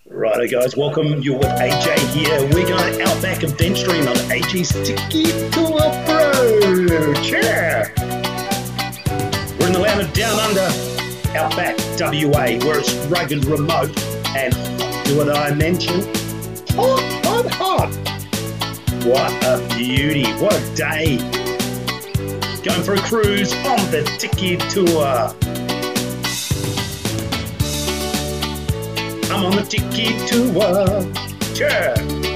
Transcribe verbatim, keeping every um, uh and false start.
Righto guys, welcome. You're with A J here. We're going to Outback Adventure Stream on A J's Tiki Tour Approach. Yeah. We're in the land of Down Under, Outback W A, where it's rugged, remote, and do what I mention, hot, hot, hot. What a beauty, what a day. Going for a cruise on the Tiki Tour. I'm on the Tiki Tour. Sure.